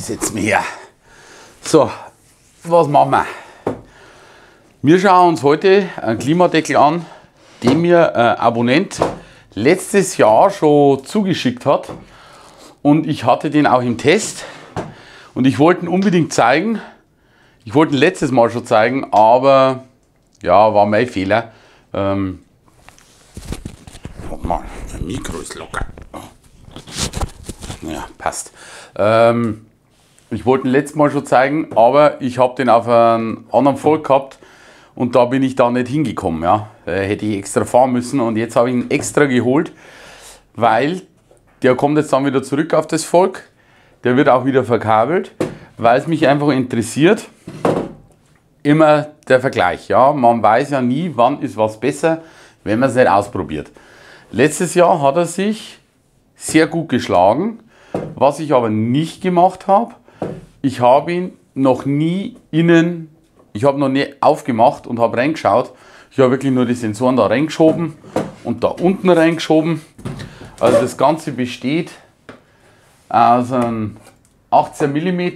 Ich setze mich her. So, was machen wir? Wir schauen uns heute einen Klimadeckel an, den mir ein Abonnent letztes Jahr schon zugeschickt hat. Und ich hatte den auch im Test. Und ich wollte ihn unbedingt zeigen. Ich wollte ihn letztes Mal schon zeigen, aber ja, war mein Fehler. Warte mal, mein Mikro ist locker. Ja, passt. Ich wollte ihn letztes Mal schon zeigen, aber ich habe den auf einem anderen Volk gehabt und da bin ich da nicht hingekommen. Ja. Hätte ich extra fahren müssen und jetzt habe ich ihn extra geholt, weil der kommt jetzt dann wieder zurück auf das Volk. Der wird auch wieder verkabelt, weil es mich einfach interessiert. Immer der Vergleich. Ja. Man weiß ja nie, wann ist was besser, wenn man es nicht ausprobiert. Letztes Jahr hat er sich sehr gut geschlagen. Was ich aber nicht gemacht habe, ich habe ihn noch nie innen, ich habe noch nie aufgemacht und habe reingeschaut. Ich habe wirklich nur die Sensoren da reingeschoben und da unten reingeschoben. Also das Ganze besteht aus einem 18 mm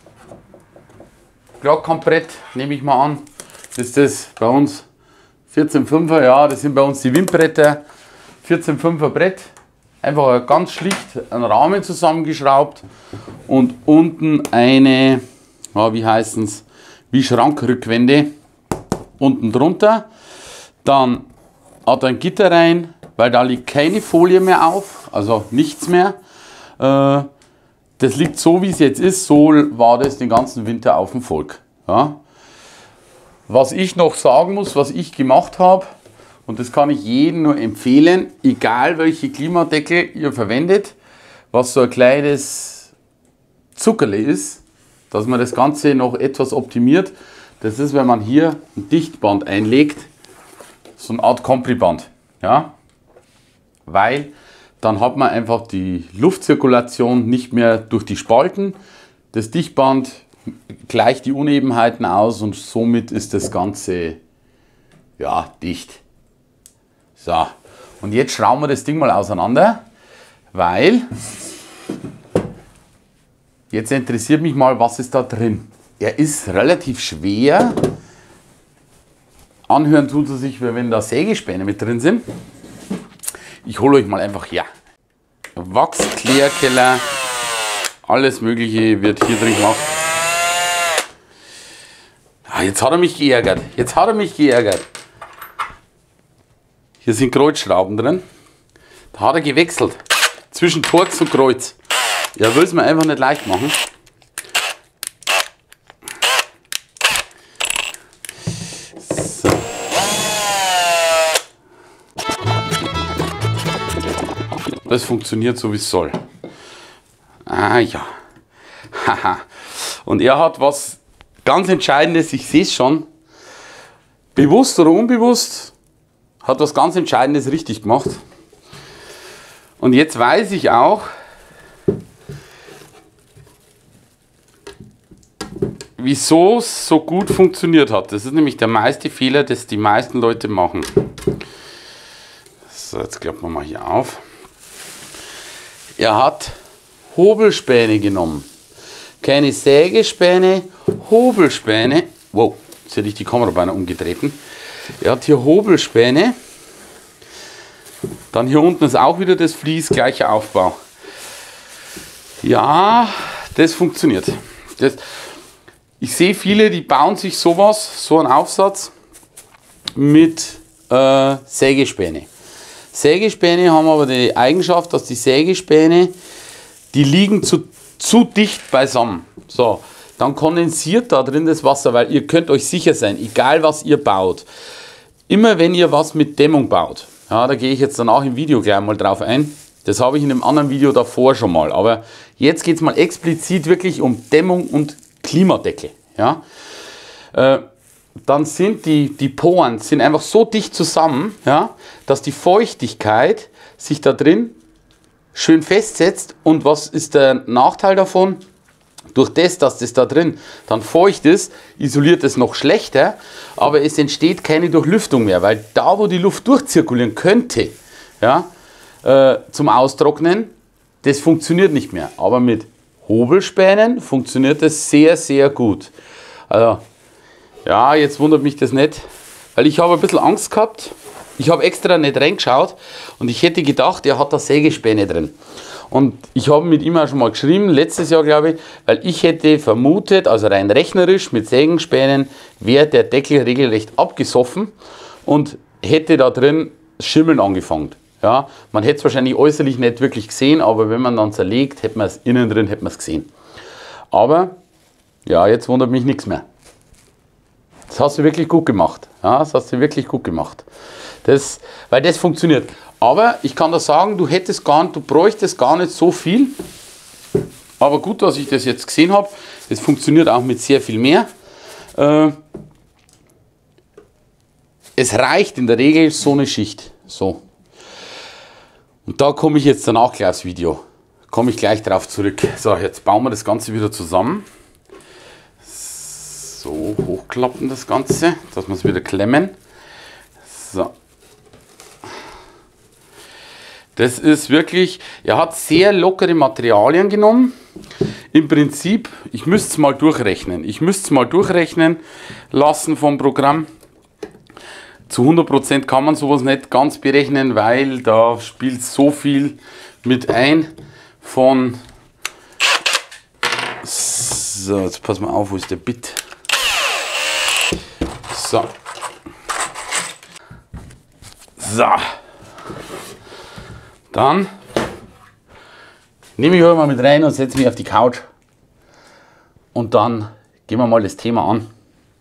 Gradkambrett, nehme ich mal an. Das ist das bei uns 14,5er, ja, das sind bei uns die Windbretter. 14,5er Brett. Einfach ganz schlicht einen Rahmen zusammengeschraubt und unten eine, ja, wie heißen es, wie Schrankrückwände unten drunter. Dann hat er ein Gitter rein, weil da liegt keine Folie mehr auf, also nichts mehr. Das liegt so, wie es jetzt ist, so war das den ganzen Winter auf dem Volk. Ja. Was ich noch sagen muss, was ich gemacht habe, und das kann ich jedem nur empfehlen, egal welche Klimadeckel ihr verwendet, was so ein kleines Zuckerle ist, dass man das Ganze noch etwas optimiert. Das ist, wenn man hier ein Dichtband einlegt, so eine Art Kompriband. Ja? Weil dann hat man einfach die Luftzirkulation nicht mehr durch die Spalten. Das Dichtband gleicht die Unebenheiten aus und somit ist das Ganze ja, dicht. So, und jetzt schrauben wir das Ding mal auseinander, weil jetzt interessiert mich mal, was ist da drin. Er ist relativ schwer. Anhören tut es sich, wenn da Sägespäne mit drin sind. Ich hole euch mal einfach her. Wachsklärkeller, alles Mögliche wird hier drin gemacht. Ah, jetzt hat er mich geärgert. Jetzt hat er mich geärgert. Hier sind Kreuzschrauben drin. Da hat er gewechselt zwischen Torx und Kreuz. Er will es mir einfach nicht leicht machen. So. Das funktioniert so, wie es soll. Ah ja. Haha. Und er hat was ganz Entscheidendes, ich sehe es schon, bewusst oder unbewusst, hat was ganz Entscheidendes richtig gemacht. Und jetzt weiß ich auch, wieso es so gut funktioniert hat. Das ist nämlich der meiste Fehler, das die meisten Leute machen. So, jetzt klappen wir mal hier auf. Er hat Hobelspäne genommen. Keine Sägespäne, Hobelspäne. Wow, jetzt hätte ich die Kamera beinahe umgetreten. Er hat hier Hobelspäne. Dann hier unten ist auch wieder das Vlies, gleicher Aufbau. Ja, das funktioniert. Ich sehe viele, die bauen sich sowas, so einen Aufsatz mit Sägespäne. Sägespäne haben aber die Eigenschaft, dass die Sägespäne, die liegen zu dicht beisammen. So, dann kondensiert da drin das Wasser, weil ihr könnt euch sicher sein, egal was ihr baut, immer wenn ihr was mit Dämmung baut, ja, da gehe ich jetzt danach im Video gleich mal drauf ein, das habe ich in einem anderen Video davor schon mal, aber jetzt geht es mal explizit wirklich um Dämmung und Klimadeckel. Ja. Dann sind die Poren sind einfach so dicht zusammen, ja, dass die Feuchtigkeit sich da drin schön festsetzt. Und was ist der Nachteil davon? Durch das, dass das da drin dann feucht ist, isoliert es noch schlechter, aber es entsteht keine Durchlüftung mehr, weil da, wo die Luft durchzirkulieren könnte, ja, zum Austrocknen, das funktioniert nicht mehr. Aber mit Hobelspänen funktioniert das sehr, sehr gut. Also, ja, jetzt wundert mich das nicht, weil ich habe ein bisschen Angst gehabt. Ich habe extra nicht reingeschaut und ich hätte gedacht, er hat da Sägespäne drin. Und ich habe mit ihm auch schon mal geschrieben, letztes Jahr glaube ich, weil ich hätte vermutet, also rein rechnerisch mit Sägespänen wäre der Deckel regelrecht abgesoffen und hätte da drin Schimmeln angefangen. Ja, man hätte es wahrscheinlich äußerlich nicht wirklich gesehen, aber wenn man dann zerlegt, hätte man es innen drin hätte man es gesehen. Aber ja, jetzt wundert mich nichts mehr. Das hast du wirklich gut gemacht. Ja, das hast du wirklich gut gemacht. Weil das funktioniert. Aber ich kann da sagen, du bräuchtest gar nicht so viel. Aber gut, dass ich das jetzt gesehen habe. Das funktioniert auch mit sehr viel mehr. Es reicht in der Regel so eine Schicht. So. Und da komme ich jetzt danach gleich aufs Video. Komme ich gleich drauf zurück. So, jetzt bauen wir das Ganze wieder zusammen. So, hochklappen das Ganze, dass wir es wieder klemmen. So. Das ist wirklich, er hat sehr lockere Materialien genommen. Im Prinzip, ich müsste es mal durchrechnen. Ich müsste es mal durchrechnen lassen vom Programm. Zu 100% kann man sowas nicht ganz berechnen, weil da spielt so viel mit ein von... So, jetzt pass mal auf, wo ist der Bit? So. So. Dann nehme ich euch mal mit rein und setze mich auf die Couch. Und dann gehen wir mal das Thema an.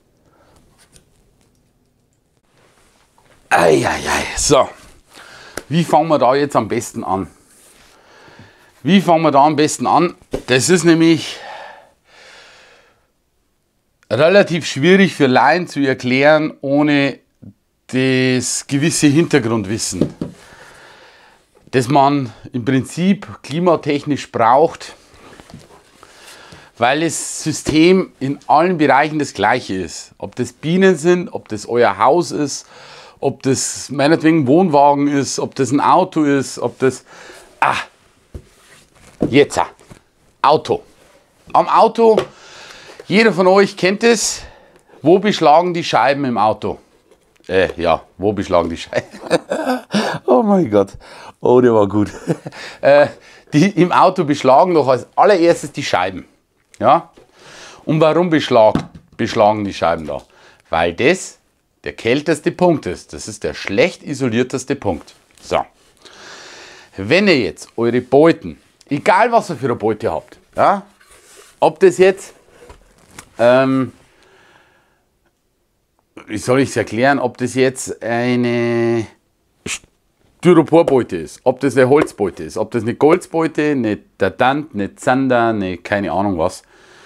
Eieiei. So. Wie fangen wir da jetzt am besten an? Wie fangen wir da am besten an? Das ist nämlich relativ schwierig für Laien zu erklären, ohne das gewisse Hintergrundwissen, das man im Prinzip klimatechnisch braucht, weil das System in allen Bereichen das gleiche ist. Ob das Bienen sind, ob das euer Haus ist, ob das meinetwegen Wohnwagen ist, ob das ein Auto ist, ob das... Jetzt, Auto. Am Auto, jeder von euch kennt es, wo beschlagen die Scheiben im Auto? Ja, wo beschlagen die Scheiben? Oh mein Gott, oh, der war gut. Die im Auto beschlagen doch als allererstes die Scheiben. Ja? Und warum beschlagen die Scheiben da? Weil das der kälteste Punkt ist. Das ist der schlecht isolierteste Punkt. So. Wenn ihr jetzt eure Beuten, egal was ihr für eine Beute habt, ja, ob das jetzt, wie soll ich es erklären, ob das jetzt eine Styroporbeute ist, ob das eine Holzbeute ist, ob das eine Goldsbeute, eine Dadant, eine Zander, eine keine Ahnung was.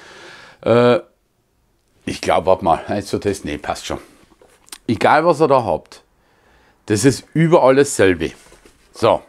Ich glaube, warte mal, jetzt so das, nee, passt schon. Egal was ihr da habt, das ist überall dasselbe. So.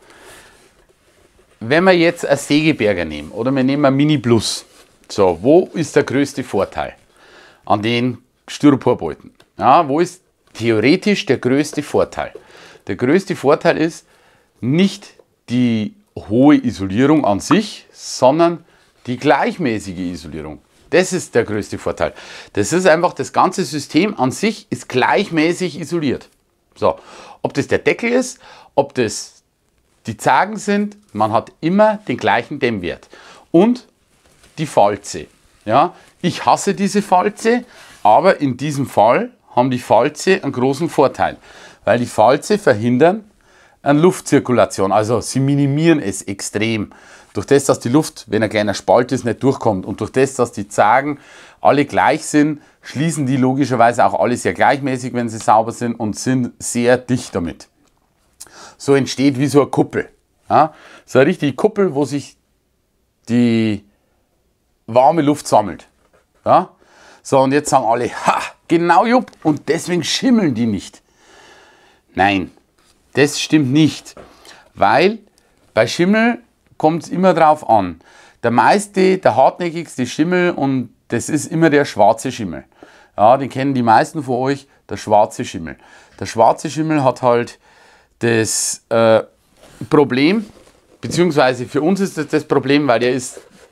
Wenn wir jetzt einen Sägeberger nehmen oder wir nehmen einen Mini Plus, so, wo ist der größte Vorteil an den Styroporbeuten? Ja, wo ist theoretisch der größte Vorteil? Der größte Vorteil ist nicht die hohe Isolierung an sich, sondern die gleichmäßige Isolierung. Das ist der größte Vorteil. Das ist einfach, das ganze System an sich ist gleichmäßig isoliert. So, ob das der Deckel ist, ob das die Zagen sind, man hat immer den gleichen Dämmwert. Und die Falze. Ja, ich hasse diese Falze, aber in diesem Fall haben die Falze einen großen Vorteil, weil die Falze verhindern eine Luftzirkulation, also sie minimieren es extrem. Durch das, dass die Luft, wenn ein kleiner Spalt ist, nicht durchkommt und durch das, dass die Zagen alle gleich sind, schließen die logischerweise auch alle sehr gleichmäßig, wenn sie sauber sind und sind sehr dicht damit. So entsteht wie so eine Kuppel. Ja? So eine richtige Kuppel, wo sich die warme Luft sammelt. Ja? So, und jetzt sagen alle, ha, genau Jupp, und deswegen schimmeln die nicht. Nein, das stimmt nicht, weil bei Schimmel kommt es immer drauf an. Der hartnäckigste Schimmel, und das ist immer der schwarze Schimmel. Ja, den kennen die meisten von euch, der schwarze Schimmel. Der schwarze Schimmel hat halt das Problem, beziehungsweise für uns ist das das Problem, weil der ist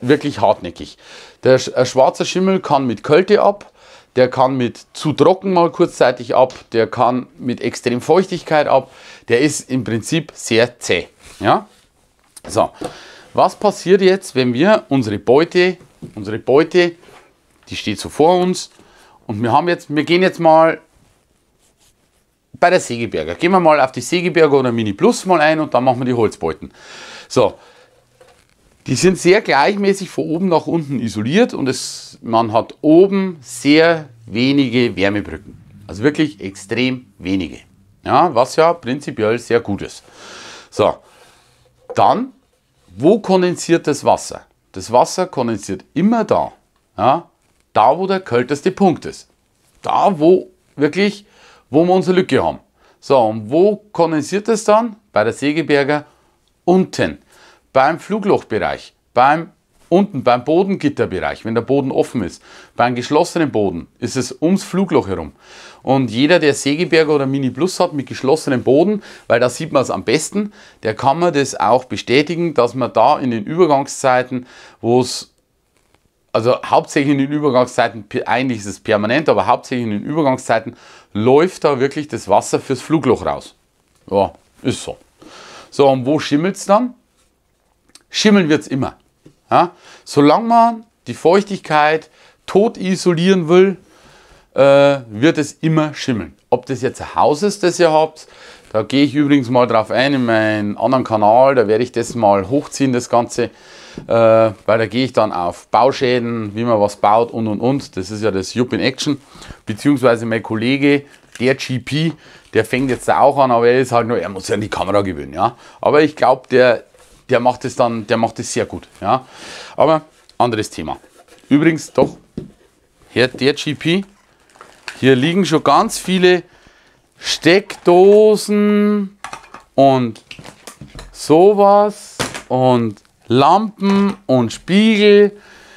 wirklich hartnäckig. Ein schwarzer Schimmel kann mit Kälte ab, der kann mit zu trocken mal kurzzeitig ab, der kann mit extrem Feuchtigkeit ab, der ist im Prinzip sehr zäh. Ja? So, was passiert jetzt, wenn wir unsere Beute, die steht so vor uns und wir gehen jetzt mal bei der Segeberger. Gehen wir mal auf die Segeberger oder Mini Plus mal ein und dann machen wir die Holzbeuten. So, die sind sehr gleichmäßig von oben nach unten isoliert und man hat oben sehr wenige Wärmebrücken. Also wirklich extrem wenige. Ja, was ja prinzipiell sehr gut ist. So, dann, wo kondensiert das Wasser? Das Wasser kondensiert immer da. Ja, da, wo der kälteste Punkt ist. Da, wo wir unsere Lücke haben. So, und wo kondensiert es dann? Bei der Segeberger unten. Beim Fluglochbereich, unten beim Bodengitterbereich, wenn der Boden offen ist, beim geschlossenen Boden ist es ums Flugloch herum. Und jeder, der Segeberger oder Mini Plus hat mit geschlossenem Boden, weil da sieht man es am besten, der kann mir das auch bestätigen, dass man da in den Übergangszeiten, also hauptsächlich in den Übergangszeiten, eigentlich ist es permanent, aber hauptsächlich in den Übergangszeiten läuft da wirklich das Wasser fürs Flugloch raus. Ja, ist so. So, und wo schimmelt es dann? Schimmeln wird es immer. Ja? Solange man die Feuchtigkeit tot isolieren will, wird es immer schimmeln. Ob das jetzt ein Haus ist, das ihr habt, da gehe ich übrigens mal drauf ein in meinen anderen Kanal, da werde ich das mal hochziehen, das Ganze, weil da gehe ich dann auf Bauschäden, wie man was baut und. Das ist ja das Jupp in Action, beziehungsweise mein Kollege, der GP, der fängt jetzt da auch an, aber er muss ja an die Kamera gewöhnen. Ja? Aber ich glaube, der macht es sehr gut. Ja? Aber anderes Thema. Übrigens, doch, hier der GP, hier liegen schon ganz viele Steckdosen und sowas und Lampen und Spiegel.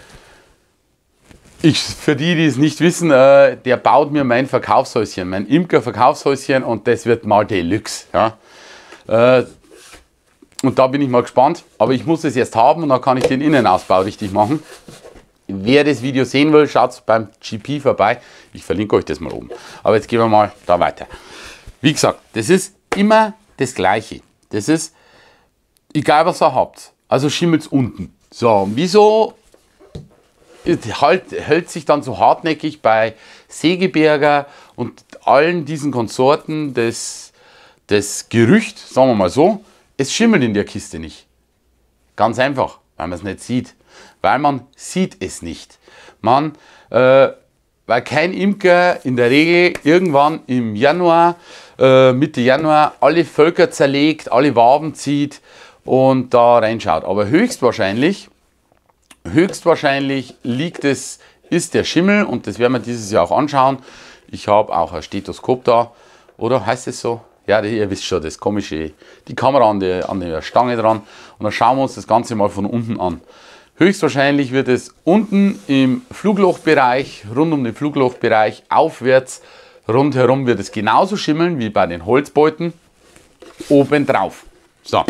Für die, die es nicht wissen, der baut mir mein Verkaufshäuschen, mein Imker-Verkaufshäuschen und das wird mal Deluxe. Ja? Und da bin ich mal gespannt, aber ich muss es erst haben und dann kann ich den Innenausbau richtig machen. Wer das Video sehen will, schaut beim GP vorbei. Ich verlinke euch das mal oben. Aber jetzt gehen wir mal da weiter. Wie gesagt, das ist immer das Gleiche. Das ist, egal was ihr habt, also schimmelt es unten. So, wieso hält sich dann so hartnäckig bei Segeberger und allen diesen Konsorten das Gerücht, sagen wir mal so, es schimmelt in der Kiste nicht. Ganz einfach, weil man es nicht sieht. Weil man sieht es nicht. Weil kein Imker in der Regel irgendwann im Januar, Mitte Januar, alle Völker zerlegt, alle Waben zieht und da reinschaut. Aber höchstwahrscheinlich ist der Schimmel, und das werden wir dieses Jahr auch anschauen. Ich habe auch ein Stethoskop da, oder heißt es so? Ja, ihr wisst schon, das komische, die Kamera an der Stange dran, und dann schauen wir uns das Ganze mal von unten an. Höchstwahrscheinlich wird es unten im Fluglochbereich, rund um den Fluglochbereich aufwärts, rundherum wird es genauso schimmeln wie bei den Holzbeuten oben drauf. So,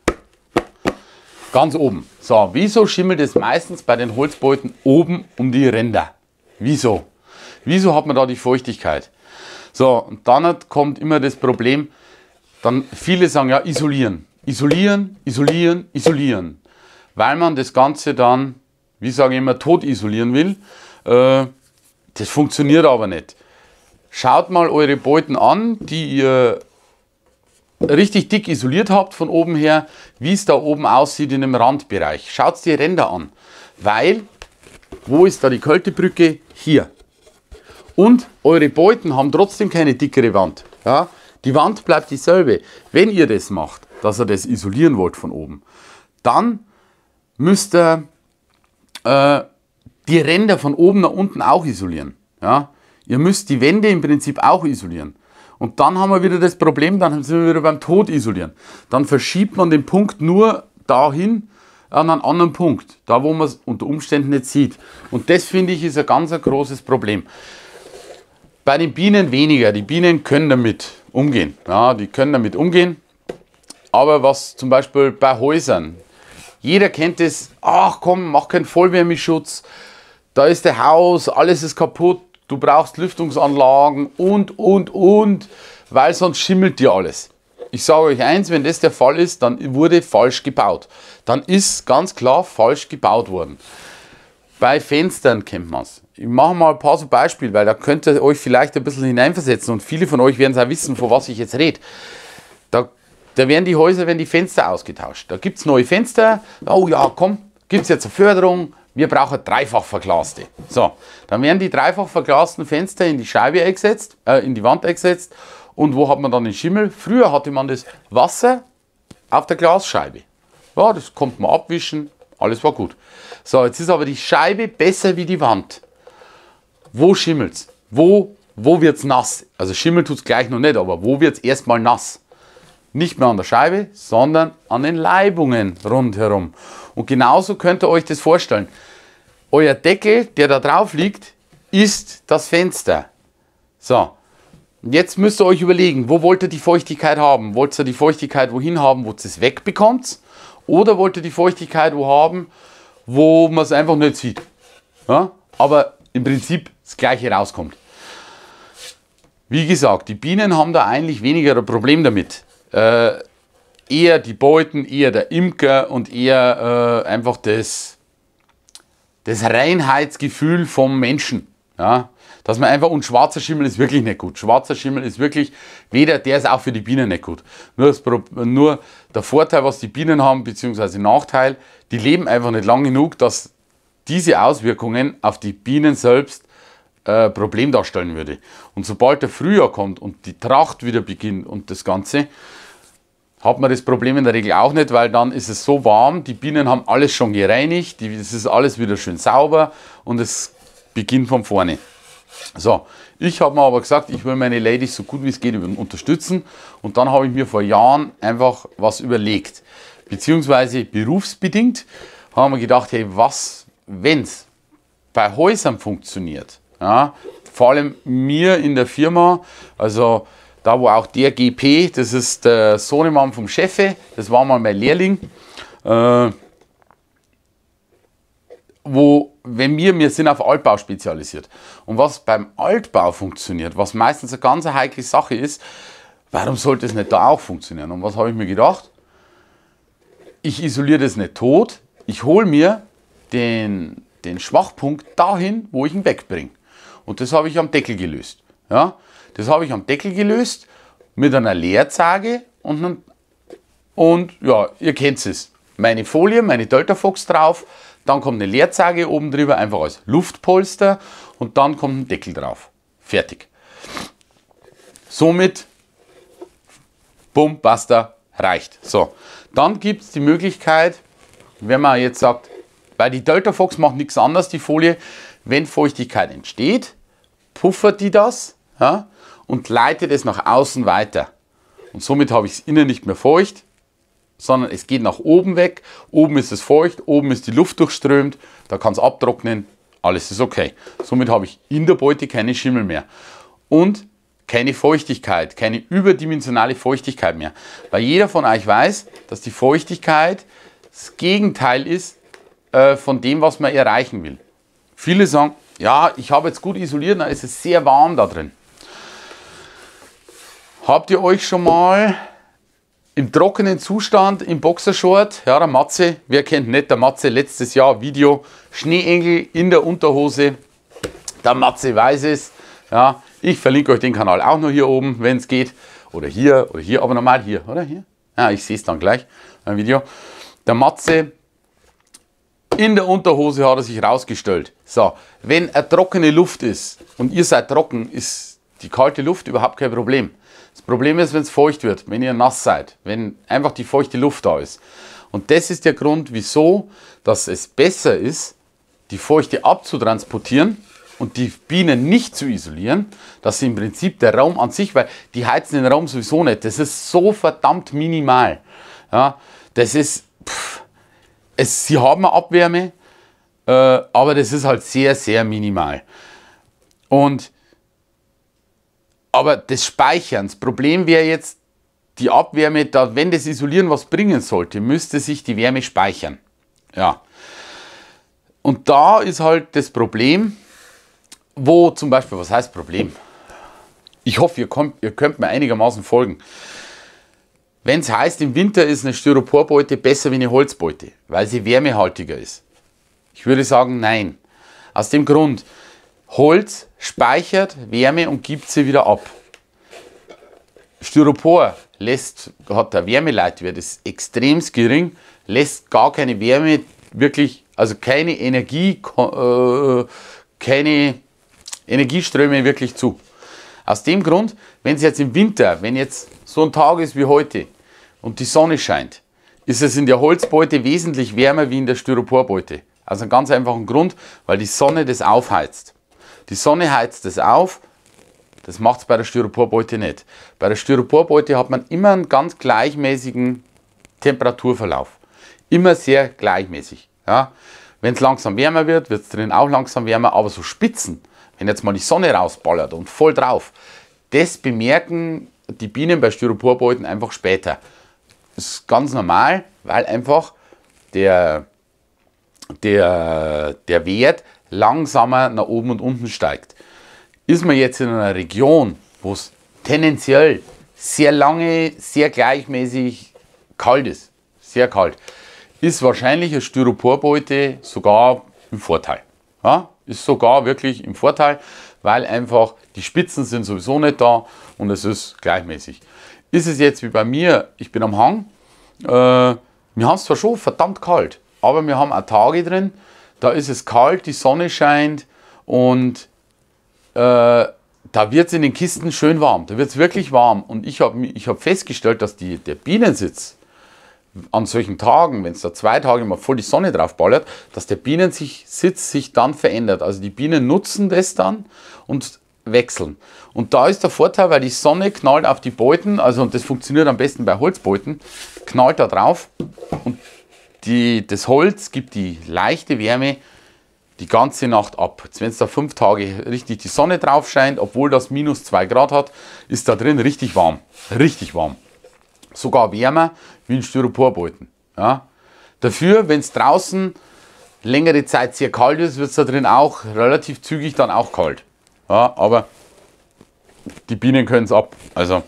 ganz oben. So, wieso schimmelt es meistens bei den Holzbeuten oben um die Ränder? Wieso? Wieso hat man da die Feuchtigkeit? So, und dann kommt immer das Problem, dann viele sagen ja isolieren, isolieren, isolieren, isolieren. Weil man das Ganze dann, wie sage ich immer, tot isolieren will. Das funktioniert aber nicht. Schaut mal eure Beuten an, die ihr richtig dick isoliert habt von oben her, wie es da oben aussieht in dem Randbereich. Schaut die Ränder an, weil, wo ist da die Kältebrücke? Hier. Und eure Beuten haben trotzdem keine dickere Wand. Ja? Die Wand bleibt dieselbe. Wenn ihr das macht, dass ihr das isolieren wollt von oben, dann müsst ihr die Ränder von oben nach unten auch isolieren. Ja? Ihr müsst die Wände im Prinzip auch isolieren. Und dann haben wir wieder das Problem, dann sind wir wieder beim Tod isolieren. Dann verschiebt man den Punkt nur dahin an einen anderen Punkt, da wo man es unter Umständen nicht sieht. Und das, finde ich, ist ein ganz großes Problem. Bei den Bienen weniger. Die Bienen können damit umgehen. Ja, die können damit umgehen. Aber was zum Beispiel bei Häusern, Jeder kennt es, ach komm, mach keinen Vollwärmeschutz, da ist der Haus, alles ist kaputt, du brauchst Lüftungsanlagen und, weil sonst schimmelt dir alles. Ich sage euch eins, wenn das der Fall ist, dann wurde falsch gebaut. Dann ist ganz klar falsch gebaut worden. Bei Fenstern kennt man es. Ich mache mal ein paar so Beispiele, weil da könnt ihr euch vielleicht ein bisschen hineinversetzen und viele von euch werden es auch wissen, von was ich jetzt rede. Da werden die Fenster ausgetauscht. Da gibt es neue Fenster. Oh ja, komm, gibt es jetzt eine Förderung. Wir brauchen dreifach verglaste. So, dann werden die dreifach verglasten Fenster in die Scheibe eingesetzt, in die Wand eingesetzt. Und wo hat man dann den Schimmel? Früher hatte man das Wasser auf der Glasscheibe. Ja, das konnte man abwischen, alles war gut. So, jetzt ist aber die Scheibe besser wie die Wand. Wo schimmelt es? Wo wird es nass? Also Schimmel tut es gleich noch nicht, aber wo wird es erstmal nass? Nicht mehr an der Scheibe, sondern an den Leibungen rundherum. Und genauso könnt ihr euch das vorstellen. Euer Deckel, der da drauf liegt, ist das Fenster. So, jetzt müsst ihr euch überlegen, wo wollt ihr die Feuchtigkeit haben? Wollt ihr die Feuchtigkeit wohin haben, wo ihr es wegbekommt? Oder wollt ihr die Feuchtigkeit wo haben, wo man es einfach nicht sieht? Ja? Aber im Prinzip das Gleiche rauskommt. Wie gesagt, die Bienen haben da eigentlich weniger ein Problem damit. Eher die Beuten, eher der Imker und eher einfach das Reinheitsgefühl vom Menschen. Ja? Dass man einfach, und schwarzer Schimmel ist wirklich nicht gut. Schwarzer Schimmel ist wirklich, der ist auch für die Bienen nicht gut. Nur der Vorteil, was die Bienen haben, beziehungsweise Nachteil, die leben einfach nicht lang genug, dass diese Auswirkungen auf die Bienen selbst Problem darstellen würde. Und sobald der Frühjahr kommt und die Tracht wieder beginnt und das Ganze, hat man das Problem in der Regel auch nicht, weil dann ist es so warm, die Bienen haben alles schon gereinigt, es ist alles wieder schön sauber und es beginnt von vorne. So, ich habe mir aber gesagt, ich will meine Ladies so gut wie es geht unterstützen und dann habe ich mir vor Jahren einfach was überlegt. Beziehungsweise berufsbedingt haben wir gedacht, hey, was, wenn es bei Häusern funktioniert, ja, vor allem mir in der Firma, also da wo auch der GP, das ist der Sohnemann vom Chefe, das war mal mein Lehrling, wir sind auf Altbau spezialisiert. Und was beim Altbau funktioniert, was meistens eine ganz heikle Sache ist, warum sollte es nicht da auch funktionieren? Und was habe ich mir gedacht? Ich isoliere das nicht tot, ich hole mir den Schwachpunkt dahin, wo ich ihn wegbringe. Und das habe ich am Deckel gelöst. Ja? Das habe ich am Deckel gelöst mit einer Leerzage und ja, ihr kennt es. Meine Folie, meine Delta Fox drauf, dann kommt eine Leerzage oben drüber, einfach als Luftpolster und dann kommt ein Deckel drauf. Fertig. Somit, bumm, basta, reicht. So, dann gibt es die Möglichkeit, wenn man jetzt sagt, weil die Delta Fox macht nichts anderes, die Folie, wenn Feuchtigkeit entsteht, puffert die das, ja, und leitet es nach außen weiter. Und somit habe ich es innen nicht mehr feucht, sondern es geht nach oben weg. Oben ist es feucht, oben ist die Luft durchströmt, da kann es abtrocknen, alles ist okay. Somit habe ich in der Beute keine Schimmel mehr und keine Feuchtigkeit, keine überdimensionale Feuchtigkeit mehr. Weil jeder von euch weiß, dass die Feuchtigkeit das Gegenteil ist von dem, was man erreichen will. Viele sagen, ja, ich habe jetzt gut isoliert, dann ist es sehr warm da drin. Habt ihr euch schon mal im trockenen Zustand im Boxershort, ja, der Matze, wer kennt nicht, der Matze, letztes Jahr Video, Schneeengel in der Unterhose, der Matze weiß es, ja, ich verlinke euch den Kanal auch noch hier oben, wenn es geht, oder hier, aber normal hier, oder hier? Ja, ich sehe es dann gleich im Video. Der Matze in der Unterhose hat er sich rausgestellt. So, wenn eine trockene Luft ist und ihr seid trocken, ist die kalte Luft überhaupt kein Problem. Das Problem ist, wenn es feucht wird, wenn ihr nass seid, wenn einfach die feuchte Luft da ist. Und das ist der Grund, wieso, dass es besser ist, die Feuchte abzutransportieren und die Bienen nicht zu isolieren, dass sie im Prinzip der Raum an sich, weil die heizen den Raum sowieso nicht, das ist so verdammt minimal. Ja, das ist, sie haben eine Abwärme, aber das ist halt sehr, sehr minimal. Aber das Speichern, das Problem wäre jetzt, die Abwärme, wenn das Isolieren was bringen sollte, müsste sich die Wärme speichern. Ja. Und da ist halt das Problem, wo zum Beispiel, was heißt Problem? Ich hoffe, ihr könnt mir einigermaßen folgen. Wenn es heißt, im Winter ist eine Styroporbeute besser wie eine Holzbeute, weil sie wärmehaltiger ist. Ich würde sagen, nein. Aus dem Grund, Holz speichert Wärme und gibt sie wieder ab. Styropor hat der Wärmeleitwert, ist extrem gering, lässt gar keine Wärme, wirklich, also keine Energieströme wirklich zu. Aus dem Grund, wenn es jetzt im Winter, wenn jetzt so ein Tag ist wie heute und die Sonne scheint, ist es in der Holzbeute wesentlich wärmer wie in der Styroporbeute. Aus einem ganz einfachen Grund, weil die Sonne das aufheizt. Die Sonne heizt das auf, das macht es bei der Styroporbeute nicht. Bei der Styroporbeute hat man immer einen ganz gleichmäßigen Temperaturverlauf. Immer sehr gleichmäßig. Ja? Wenn es langsam wärmer wird, wird es drin auch langsam wärmer, aber so Spitzen, wenn jetzt mal die Sonne rausballert und voll drauf, das bemerken die Bienen bei Styroporbeuten einfach später. Das ist ganz normal, weil einfach der Wert langsamer nach oben und unten steigt. Ist man jetzt in einer Region, wo es tendenziell sehr lange, sehr gleichmäßig kalt ist, sehr kalt, ist wahrscheinlich eine Styroporbeute sogar im Vorteil. Ja, ist sogar wirklich im Vorteil, weil einfach die Spitzen sind sowieso nicht da und es ist gleichmäßig. Ist es jetzt wie bei mir, ich bin am Hang, wir haben es zwar schon verdammt kalt, aber wir haben auch Tage drin, da ist es kalt, die Sonne scheint und da wird es in den Kisten schön warm, da wird es wirklich warm. Und ich hab festgestellt, dass der Bienensitz an solchen Tagen, wenn es da 2 Tage mal voll die Sonne drauf ballert, dass der Bienensitz sich dann verändert. Also die Bienen nutzen das dann und wechseln. Und da ist der Vorteil, weil die Sonne knallt auf die Beuten, also und das funktioniert am besten bei Holzbeuten, knallt da drauf und das Holz gibt die leichte Wärme die ganze Nacht ab. Jetzt, wenn es da 5 Tage richtig die Sonne drauf scheint, obwohl das minus 2 Grad hat, ist da drin richtig warm. Richtig warm. Sogar wärmer wie in Styroporbeuten. Ja. Dafür, wenn es draußen längere Zeit sehr kalt ist, wird es da drin auch relativ zügig dann auch kalt. Ja, aber die Bienen können es ab. Also,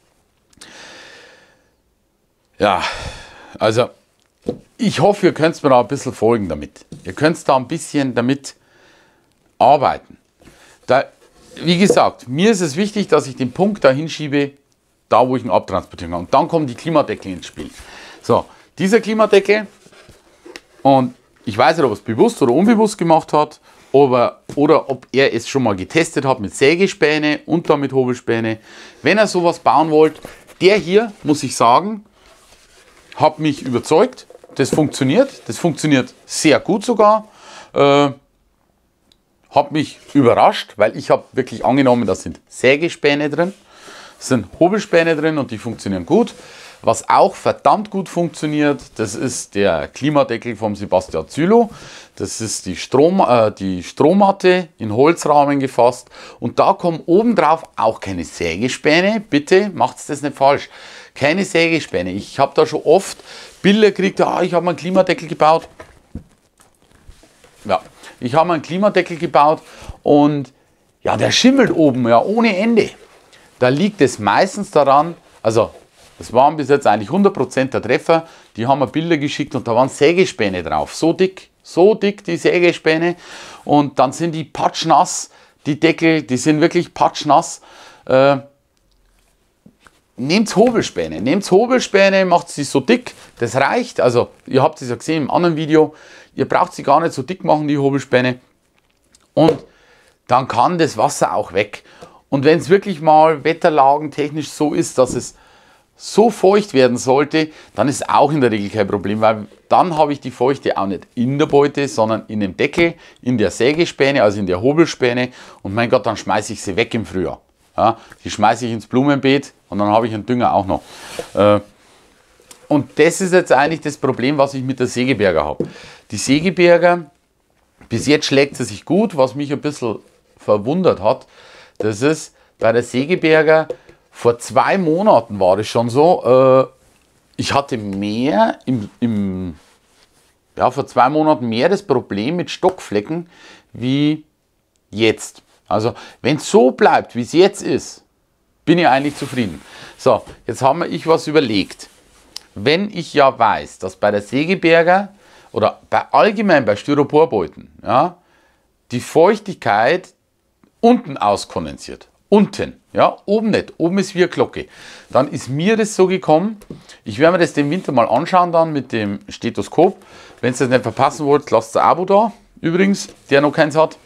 ja, also ich hoffe, ihr könnt mir da ein bisschen folgen damit. Ihr könnt da ein bisschen damit arbeiten. Wie gesagt, mir ist es wichtig, dass ich den Punkt da hinschiebe, da wo ich ihn abtransportieren kann. Und dann kommen die Klimadeckel ins Spiel. So, dieser Klimadeckel, und ich weiß nicht, ob er es bewusst oder unbewusst gemacht hat, oder ob er es schon mal getestet hat mit Sägespäne und dann mit Hobelspäne. Wenn ihr sowas bauen wollt, der hier, muss ich sagen, hat mich überzeugt. Das funktioniert sehr gut sogar. Hat mich überrascht, weil ich habe wirklich angenommen, da sind Sägespäne drin, sind Hobelspäne drin und die funktionieren gut. Was auch verdammt gut funktioniert, das ist der Klimadeckel vom Sebastian Zylo. Das ist die Strohmatte in Holzrahmen gefasst und da kommen obendrauf auch keine Sägespäne. Bitte macht das nicht falsch. Keine Sägespäne. Ich habe da schon oft Bilder gekriegt, ich habe einen Klimadeckel gebaut. Ja, ich habe einen Klimadeckel gebaut und ja, der schimmelt oben, ja, ohne Ende. Da liegt es meistens daran, also das waren bis jetzt eigentlich 100% der Treffer, die haben mir Bilder geschickt und da waren Sägespäne drauf, so dick die Sägespäne und dann sind die patschnass, die Deckel, die sind wirklich patschnass. Nehmt Hobelspäne, macht sie so dick, das reicht. Also ihr habt es ja gesehen im anderen Video, ihr braucht sie gar nicht so dick machen, die Hobelspäne. Und dann kann das Wasser auch weg. Und wenn es wirklich mal wetterlagentechnisch so ist, dass es so feucht werden sollte, dann ist auch in der Regel kein Problem, weil dann habe ich die Feuchte auch nicht in der Beute, sondern in dem Deckel, in der Sägespäne, also in der Hobelspäne. Und mein Gott, dann schmeiße ich sie weg im Frühjahr. Ja, die schmeiße ich ins Blumenbeet und dann habe ich einen Dünger auch noch. Und das ist jetzt eigentlich das Problem, was ich mit der Segeberger habe. Die Segeberger, bis jetzt schlägt sie sich gut, was mich ein bisschen verwundert hat. Das ist bei der Segeberger, vor 2 Monaten war das schon so, ich hatte mehr im ja, vor 2 Monaten mehr das Problem mit Stockflecken wie jetzt. Also wenn es so bleibt, wie es jetzt ist, bin ich eigentlich zufrieden. So, jetzt habe ich was überlegt. Wenn ich ja weiß, dass bei der Segeberger oder allgemein bei Styroporbeuten, ja, die Feuchtigkeit unten auskondensiert. Unten, ja, oben nicht. Oben ist wie eine Glocke. Dann ist mir das so gekommen, ich werde mir das den Winter mal anschauen dann mit dem Stethoskop. Wenn ihr das nicht verpassen wollt, lasst ein Abo da, übrigens, der noch keins hat.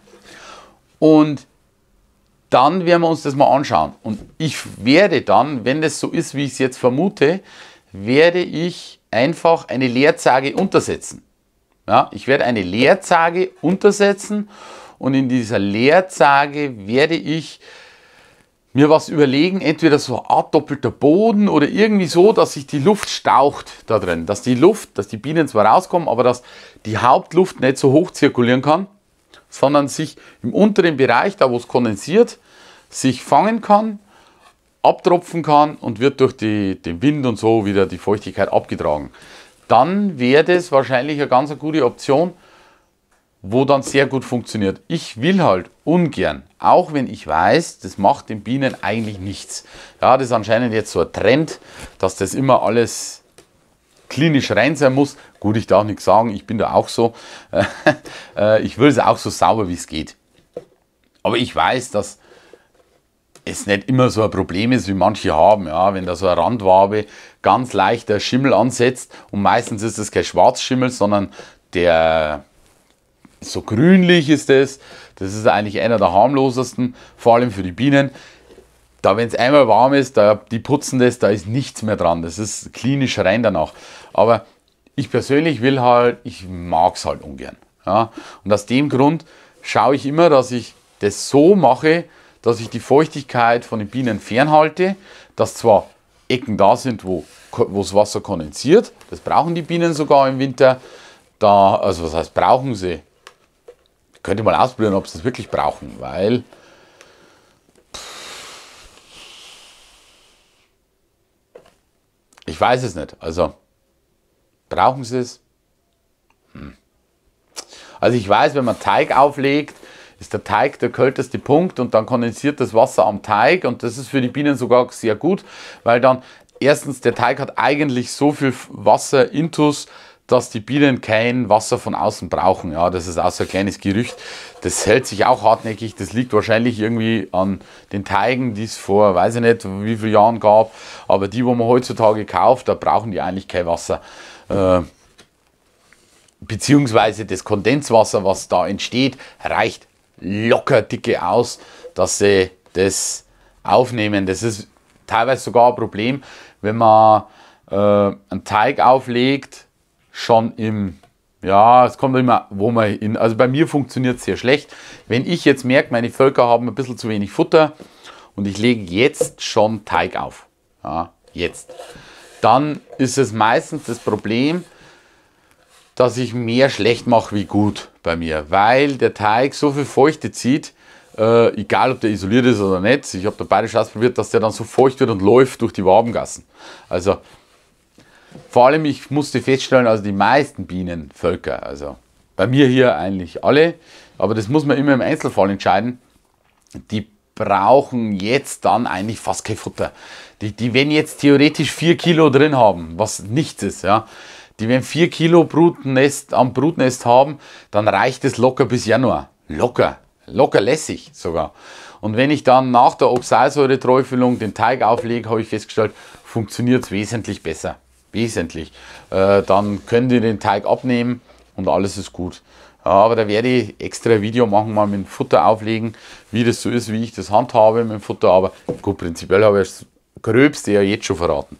Und dann werden wir uns das mal anschauen. Und ich werde dann, wenn das so ist, wie ich es jetzt vermute, werde ich einfach eine Leerzage untersetzen. Ja, ich werde eine Leerzage untersetzen und in dieser Leerzage werde ich mir was überlegen, entweder so eine Art doppelter Boden oder irgendwie so, dass sich die Luft staucht da drin. Dass die Bienen zwar rauskommen, aber dass die Hauptluft nicht so hoch zirkulieren kann, sondern sich im unteren Bereich, da wo es kondensiert, sich fangen kann, abtropfen kann und wird durch den Wind und so wieder die Feuchtigkeit abgetragen. Dann wäre das wahrscheinlich eine ganz gute Option, wo dann sehr gut funktioniert. Ich will halt ungern, auch wenn ich weiß, das macht den Bienen eigentlich nichts. Ja, das ist anscheinend jetzt so ein Trend, dass das immer alles klinisch rein sein muss. Gut, ich darf nichts sagen, ich bin da auch so. Ich will es auch so sauber wie es geht. Aber ich weiß, dass es nicht immer so ein Problem ist, wie manche haben. Ja, wenn da so eine Randwabe ganz leicht der Schimmel ansetzt und meistens ist es kein Schwarzschimmel, sondern der so grünlich ist es. Das ist eigentlich einer der harmlosesten, vor allem für die Bienen. Da, wenn es einmal warm ist, die putzen das, da ist nichts mehr dran. Das ist klinisch rein danach. Aber ich persönlich ich mag es halt ungern. Ja? Und aus dem Grund schaue ich immer, dass ich das so mache, dass ich die Feuchtigkeit von den Bienen fernhalte, dass zwar Ecken da sind, wo das Wasser kondensiert, das brauchen die Bienen sogar im Winter, also was heißt brauchen sie? Könnt ihr mal ausprobieren, ob sie das wirklich brauchen, weil ich weiß es nicht, also brauchen sie es? Also ich weiß, wenn man Teig auflegt, ist der Teig der kälteste Punkt und dann kondensiert das Wasser am Teig und das ist für die Bienen sogar sehr gut, weil dann erstens der Teig hat eigentlich so viel Wasser intus, dass die Bienen kein Wasser von außen brauchen. Ja, das ist auch so ein kleines Gerücht. Das hält sich auch hartnäckig. Das liegt wahrscheinlich irgendwie an den Teigen, die es vor, weiß ich nicht, wie viele Jahren gab. Aber die, wo man heutzutage kauft, da brauchen die eigentlich kein Wasser. Beziehungsweise das Kondenswasser, was da entsteht, reicht locker dicke aus, dass sie das aufnehmen. Das ist teilweise sogar ein Problem, wenn man einen Teig auflegt, schon es kommt immer, also bei mir funktioniert es sehr schlecht. Wenn ich jetzt merke, meine Völker haben ein bisschen zu wenig Futter und ich lege jetzt schon Teig auf, ja, jetzt, dann ist es meistens das Problem, dass ich mehr schlecht mache wie gut bei mir, weil der Teig so viel Feuchte zieht, egal ob der isoliert ist oder nicht. Ich habe da bayerisch ausprobiert, dass der dann so feucht wird und läuft durch die Wabengassen. Also vor allem, ich musste feststellen, also die meisten Bienenvölker, also bei mir hier eigentlich alle, aber das muss man immer im Einzelfall entscheiden, die brauchen jetzt dann eigentlich fast kein Futter. Die werden jetzt theoretisch 4 Kilo drin haben, was nichts ist, ja. Die werden 4 Kilo am Brutnest haben, dann reicht es locker bis Januar. Locker lässig sogar. Und wenn ich dann nach der Oxalsäure-Träufelung den Teig auflege, habe ich festgestellt, funktioniert es wesentlich besser. Wesentlich. Dann können die den Teig abnehmen und alles ist gut. Ja, aber da werde ich extra ein Video machen, mal mit dem Futter auflegen, wie das so ist, wie ich das handhabe mit dem Futter. Aber gut, prinzipiell habe ich das Gröbste ja jetzt schon verraten.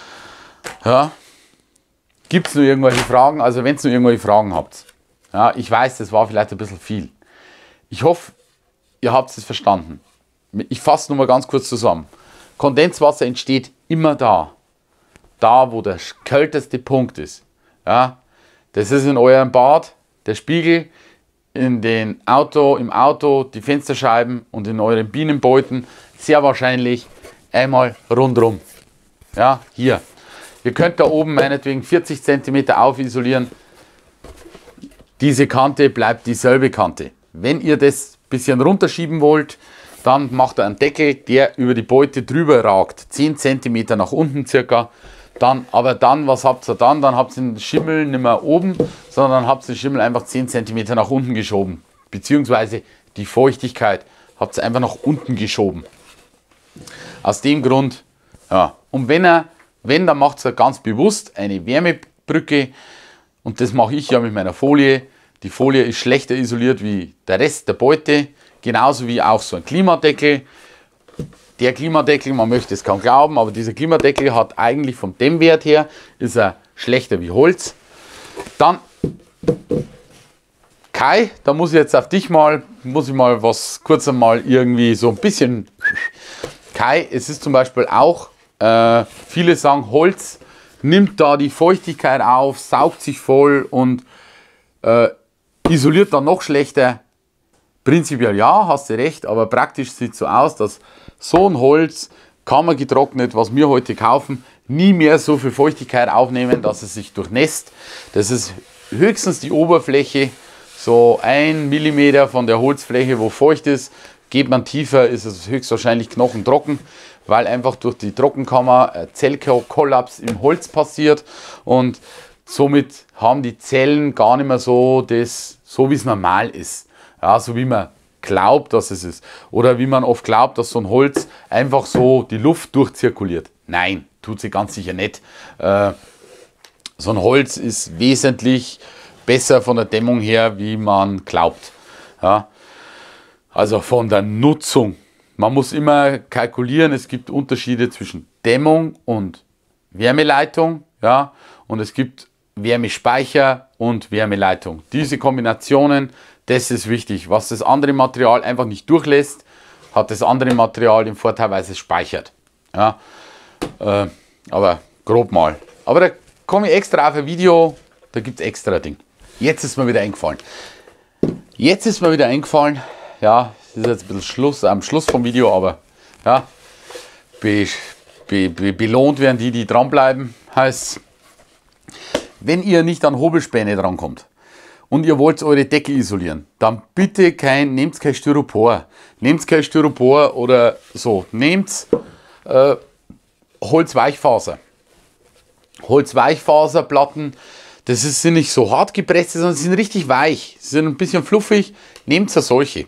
Ja. Gibt es noch irgendwelche Fragen? Also wenn ihr noch irgendwelche Fragen habt. Ja, ich weiß, das war vielleicht ein bisschen viel. Ich hoffe, ihr habt es verstanden. Ich fasse nochmal ganz kurz zusammen. Kondenswasser entsteht immer da, wo der kälteste Punkt ist. Ja, das ist in eurem Bad, der Spiegel, im Auto, die Fensterscheiben und in euren Bienenbeuten. Sehr wahrscheinlich einmal rundherum. Ja, hier. Ihr könnt da oben meinetwegen 40 cm aufisolieren. diese Kante bleibt dieselbe Kante. Wenn ihr das ein bisschen runterschieben wollt, dann macht ihr einen Deckel, der über die Beute drüber ragt. 10 cm nach unten circa. Aber dann, was habt ihr dann? Dann habt ihr den Schimmel nicht mehr oben, sondern habt ihr den Schimmel einfach 10 cm nach unten geschoben. Beziehungsweise die Feuchtigkeit habt ihr einfach nach unten geschoben. Aus dem Grund, ja. Und wenn, dann macht ihr ganz bewusst eine Wärmebrücke. Und das mache ich ja mit meiner Folie. Die Folie ist schlechter isoliert wie der Rest der Beute. Genauso wie auch so ein Klimadeckel. Der Klimadeckel, man möchte es kaum glauben, aber dieser Klimadeckel hat eigentlich vom Dämmwert her, ist er schlechter wie Holz. Dann, Kai, da muss ich jetzt auf dich mal, kurz einmal irgendwie so ein bisschen. Kai, es ist zum Beispiel auch, viele sagen, Holz nimmt da die Feuchtigkeit auf, saugt sich voll und isoliert dann noch schlechter. Prinzipiell ja, hast du recht, aber praktisch sieht es so aus, dass so ein Holz, kammergetrocknet, was wir heute kaufen, nie mehr so viel Feuchtigkeit aufnehmen, dass es sich durchnässt. Das ist höchstens die Oberfläche, so 1 mm von der Holzfläche, wo feucht ist. Geht man tiefer, ist es höchstwahrscheinlich knochentrocken, weil einfach durch die Trockenkammer Zellkollaps im Holz passiert und somit haben die Zellen gar nicht mehr so das, so wie es normal ist. Ja, so wie man glaubt, dass es ist. Oder wie man oft glaubt, dass so ein Holz einfach so die Luft durchzirkuliert. Nein, tut sie ganz sicher nicht. So ein Holz ist wesentlich besser von der Dämmung her, wie man glaubt. Ja, also von der Nutzung. Man muss immer kalkulieren, es gibt Unterschiede zwischen Dämmung und Wärmeleitung. Ja, und es gibt Wärmespeicher und Wärmeleitung. Diese Kombinationen, das ist wichtig. Was das andere Material einfach nicht durchlässt, hat das andere Material den Vorteil, weil es speichert. Ja, aber grob mal. Aber da komme ich extra auf ein Video, da gibt es extra Ding. Jetzt ist mir wieder eingefallen. Ja, das ist jetzt ein bisschen am Schluss vom Video, aber ja, belohnt werden die dranbleiben, heißt, wenn ihr nicht an Hobelspäne drankommt und ihr wollt eure Decke isolieren, dann bitte nehmt kein Styropor. Nehmt kein Styropor oder so. Nehmt Holzweichfaser. Holzweichfaserplatten, sind nicht so hart gepresst, sondern sie sind richtig weich. Sie sind ein bisschen fluffig. Nehmt solche.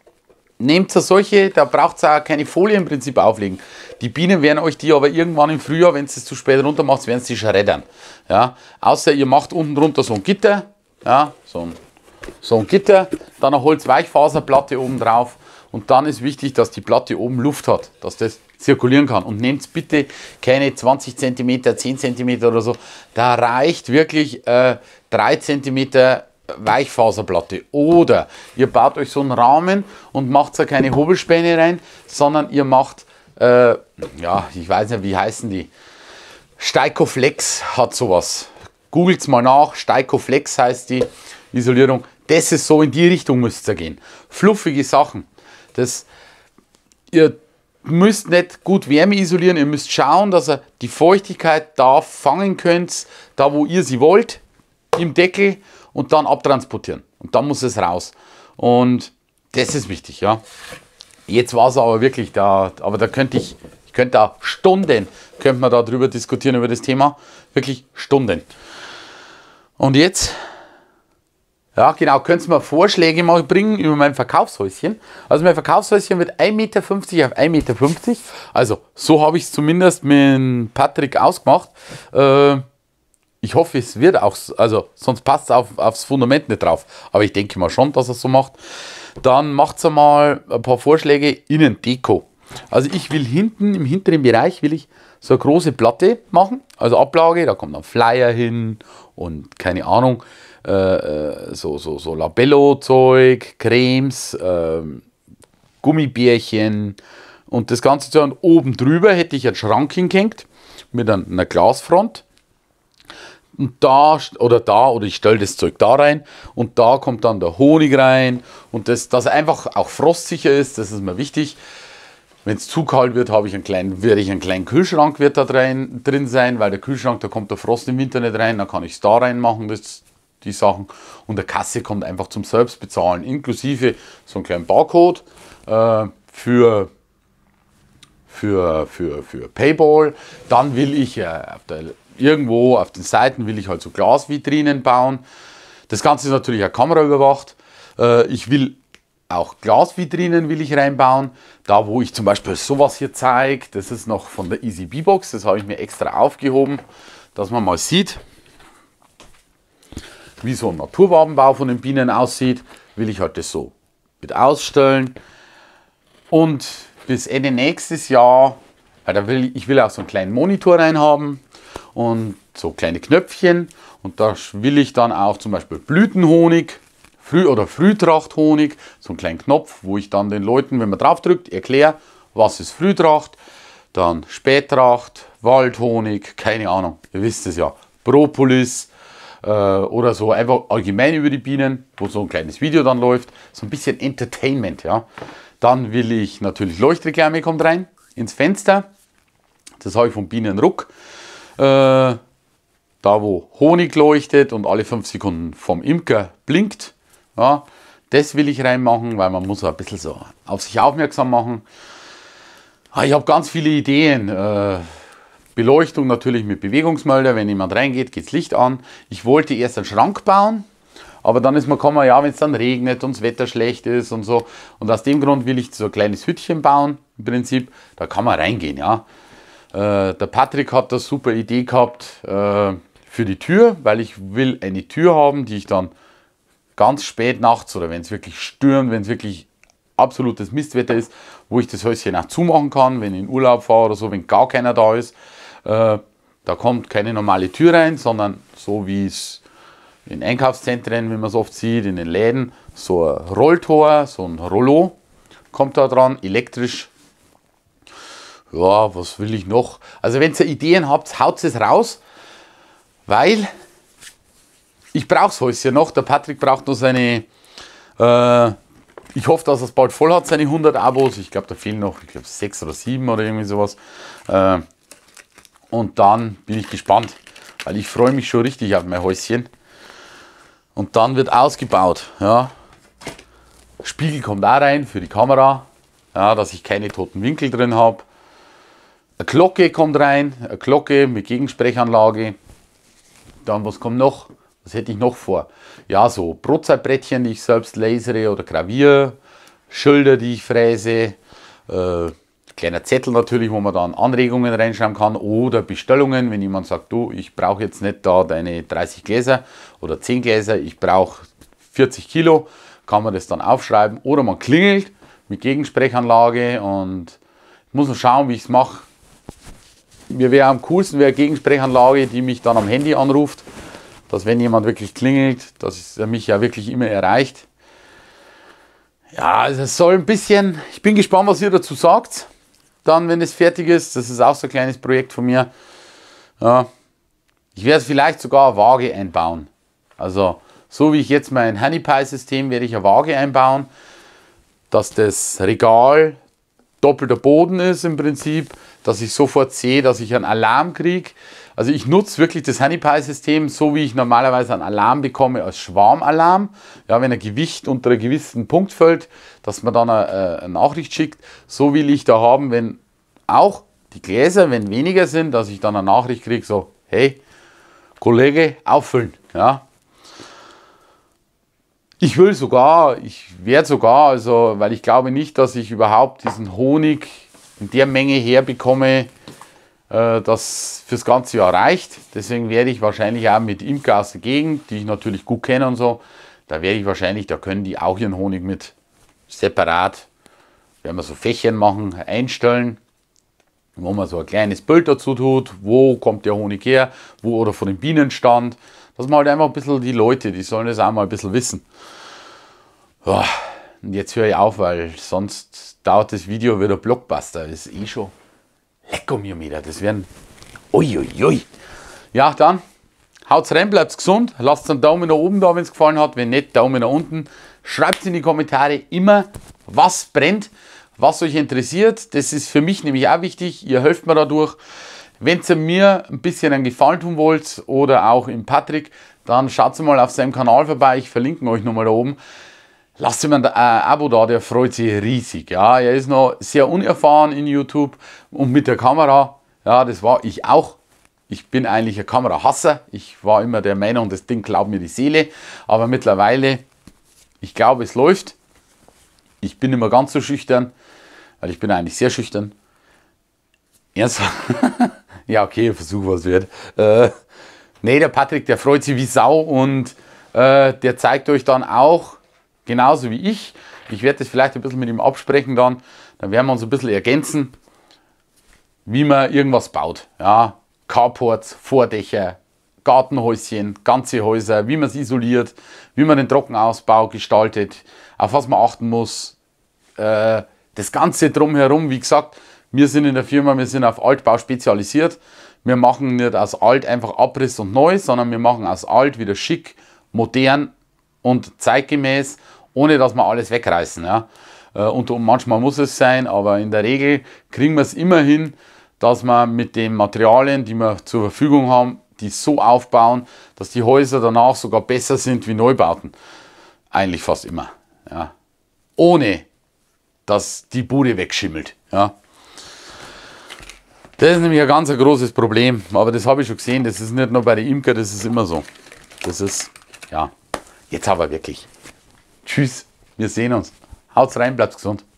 Da braucht ihr auch keine Folie im Prinzip auflegen. Die Bienen werden euch die aber irgendwann im Frühjahr, wenn es zu spät runter macht, werden sie schreddern. Ja? Außer ihr macht unten drunter so ein Gitter, ja? so ein Gitter, dann eine Holzweichfaserplatte oben drauf und dann ist wichtig, dass die Platte oben Luft hat, dass das zirkulieren kann. Und nehmt bitte keine 20 cm, 10 cm oder so, da reicht wirklich 3 cm Weichfaserplatte. Oder ihr baut euch so einen Rahmen und macht da keine Hobelspäne rein, sondern ihr macht, ja, ich weiß nicht, wie heißen die? Steikoflex hat sowas. Googelt mal nach, Steikoflex heißt die Isolierung. Das ist so, in die Richtung müsst ihr gehen. Fluffige Sachen. Ihr müsst nicht gut Wärme isolieren, ihr müsst schauen, dass ihr die Feuchtigkeit da fangen könnt, da wo ihr sie wollt, im Deckel und dann abtransportieren. Und dann muss es raus. Und das ist wichtig, ja. Jetzt war es aber wirklich da, aber da könnte da Stunden, könnte man darüber diskutieren, über das Thema. Wirklich Stunden. Und jetzt, ja genau, könnt ihr mir Vorschläge mal bringen über mein Verkaufshäuschen. Also mein Verkaufshäuschen wird 1,50 Meter auf 1,50 Meter. Also so habe ich es zumindest mit Patrick ausgemacht. Ich hoffe, es wird auch, also sonst passt es aufs Fundament nicht drauf. Aber ich denke mal schon, dass er es so macht. Dann macht ihr mal ein paar Vorschläge Innendeko. Also ich will hinten, im hinteren Bereich, will ich so eine große Platte machen. Also Ablage, da kommt dann Flyer hin und keine Ahnung, so Labello-Zeug, Cremes, Gummibärchen und das Ganze. Und oben drüber hätte ich einen Schrank hingehängt mit einer Glasfront. Und oder ich stelle das Zeug da rein und da kommt dann der Honig rein und dass er einfach auch frostsicher ist, das ist mir wichtig. Wenn es zu kalt wird, werde ich einen kleinen Kühlschrank wird da drin sein, weil der Kühlschrank, da kommt der Frost im Winter nicht rein, dann kann ich es da reinmachen, das die Sachen. Und der Kasse kommt einfach zum Selbstbezahlen, inklusive so einen kleinen Barcode für Payball. Dann will ich irgendwo auf den Seiten will ich halt so Glasvitrinen bauen. Das Ganze ist natürlich auch kameraüberwacht. Ich will auch Glasvitrinen will ich reinbauen. Da wo ich zum Beispiel sowas hier zeige, das ist noch von der Easy Bee Box. Das habe ich mir extra aufgehoben, dass man mal sieht, wie so ein Naturwabenbau von den Bienen aussieht. Will ich halt das so mit ausstellen. Und bis Ende nächstes Jahr, ich will auch so einen kleinen Monitor rein haben und so kleine Knöpfchen. Und da will ich dann auch zum Beispiel Blütenhonig oder Frühtrachthonig, so einen kleinen Knopf, wo ich dann den Leuten, wenn man drauf drückt, erkläre, was ist Frühtracht, dann Spättracht, Waldhonig, keine Ahnung, ihr wisst es ja, Propolis oder so, einfach allgemein über die Bienen, wo so ein kleines Video dann läuft, so ein bisschen Entertainment, ja. Dann will ich natürlich Leuchtreklame kommt rein ins Fenster, das habe ich vom Bienenruck. Da wo Honig leuchtet und alle 5 Sekunden vom Imker blinkt, ja, das will ich reinmachen, weil man muss ein bisschen so auf sich aufmerksam machen. Ich habe ganz viele Ideen. Beleuchtung natürlich mit Bewegungsmelder, wenn jemand reingeht, geht das Licht an. Ich wollte erst einen Schrank bauen, aber dann ist man gekommen, ja, wenn es dann regnet und das Wetter schlecht ist und so. Und aus dem Grund will ich so ein kleines Hütchen bauen, im Prinzip. Da kann man reingehen, ja. Der Patrick hat eine super Idee gehabt für die Tür, weil ich will eine Tür haben, die ich dann ganz spät nachts oder wenn es wirklich stürmt, wenn es wirklich absolutes Mistwetter ist, wo ich das Häuschen auch zumachen kann, wenn ich in Urlaub fahre oder so, wenn gar keiner da ist. Da kommt keine normale Tür rein, sondern so wie es in Einkaufszentren, wie man es oft sieht, in den Läden, so ein Rolltor, so ein Rollo kommt da dran, elektrisch. Ja, was will ich noch? Also wenn ihr Ideen habt, haut es raus, weil ich brauche es Häuschen noch. Der Patrick braucht noch seine, ich hoffe, dass er es bald voll hat, seine 100 Abos. Ich glaube, da fehlen noch, 6 oder 7 oder irgendwie sowas. Und dann bin ich gespannt, weil ich freue mich schon richtig auf mein Häuschen. Und dann wird ausgebaut. Ja. Spiegel kommt auch rein für die Kamera, ja, dass ich keine toten Winkel drin habe. Eine Glocke kommt rein, eine Glocke mit Gegensprechanlage. Dann, was kommt noch? Was hätte ich noch vor? Ja, so Brotzeitbrettchen, die ich selbst lasere oder graviere, Schilder, die ich fräse, kleiner Zettel natürlich, wo man dann Anregungen reinschreiben kann oder Bestellungen, wenn jemand sagt, du, ich brauche jetzt nicht da deine 30 Gläser oder 10 Gläser, ich brauche 40 Kilo, kann man das dann aufschreiben oder man klingelt mit Gegensprechanlage und ich muss noch schauen, wie ich es mache. Mir wäre am coolsten eine Gegensprechanlage, die mich dann am Handy anruft, dass wenn jemand wirklich klingelt, dass er mich ja wirklich immer erreicht. Ja, also es soll ein bisschen, ich bin gespannt, was ihr dazu sagt, dann wenn es fertig ist. Das ist auch so ein kleines Projekt von mir. Ja, ich werde vielleicht sogar eine Waage einbauen. Also so wie ich jetzt mein Honeypie-System werde ich eine Waage einbauen, dass das Regal doppelter Boden ist im Prinzip, dass ich sofort sehe, dass ich einen Alarm kriege. Also ich nutze wirklich das Honeypie-System, so wie ich normalerweise einen Alarm bekomme als Schwarmalarm. Ja, wenn ein Gewicht unter einem gewissen Punkt fällt, dass man dann eine Nachricht schickt. So will ich da haben, wenn auch die Gläser, wenn weniger sind, dass ich dann eine Nachricht kriege, so, hey, Kollege, auffüllen. Ja. Ich werde sogar, also, weil ich glaube nicht, dass ich überhaupt diesen Honig in der Menge herbekomme, das fürs ganze Jahr reicht. Deswegen werde ich wahrscheinlich auch mit Imker aus der Gegend, die ich natürlich gut kenne und so, da werde ich wahrscheinlich, da können die auch ihren Honig mit separat, werden wir so Fächchen machen, einstellen, wo man so ein kleines Bild dazu tut, wo kommt der Honig her, wo oder von dem Bienenstand, dass man halt einfach ein bisschen die Leute, die sollen das auch mal ein bisschen wissen. Ja, und jetzt höre ich auf, weil sonst dauert das Video wieder Blockbuster, das ist eh schon lecker mir wieder, das werden, uiuiui. Ja, dann haut's rein, bleibt's gesund, lasst einen Daumen nach oben da, wenn es gefallen hat, wenn nicht, Daumen nach unten. Schreibt in die Kommentare immer, was brennt, was euch interessiert. Das ist für mich nämlich auch wichtig, ihr helft mir dadurch. Wenn ihr mir ein bisschen einen Gefallen tun wollt oder auch im Patrick, dann schaut mal auf seinem Kanal vorbei. Ich verlinke euch nochmal da oben. Lasst ihm ein Abo da, der freut sich riesig. Ja, er ist noch sehr unerfahren in YouTube und mit der Kamera. Ja, das war ich auch. Ich bin eigentlich ein Kamerahasser. Ich war immer der Meinung, das Ding klaut mir die Seele. Aber mittlerweile, ich glaube, es läuft. Ich bin immer ganz so schüchtern, weil ich bin eigentlich sehr schüchtern. Ernsthaft? Ja, okay, Versuch, was wird. Nee, der Patrick, der freut sich wie Sau und der zeigt euch dann auch, genauso wie ich. Ich werde das vielleicht ein bisschen mit ihm absprechen dann. Dann werden wir uns ein bisschen ergänzen, wie man irgendwas baut. Ja, Carports, Vordächer, Gartenhäuschen, ganze Häuser, wie man es isoliert, wie man den Trockenausbau gestaltet, auf was man achten muss. Das Ganze drumherum, wie gesagt, wir sind in der Firma, wir sind auf Altbau spezialisiert. Wir machen nicht aus alt einfach Abriss und neu, sondern wir machen aus alt wieder schick, modern und zeitgemäß, ohne dass wir alles wegreißen. Ja. Und manchmal muss es sein, aber in der Regel kriegen wir es immer hin, dass wir mit den Materialien, die wir zur Verfügung haben, die so aufbauen, dass die Häuser danach sogar besser sind wie Neubauten. Eigentlich fast immer. Ja. Ohne dass die Bude wegschimmelt. Ja. Das ist nämlich ein ganz großes Problem, aber das habe ich schon gesehen, das ist nicht nur bei den Imker, das ist immer so. Das ist, ja, jetzt aber wirklich. Tschüss, wir sehen uns. Haut's rein, bleibt gesund.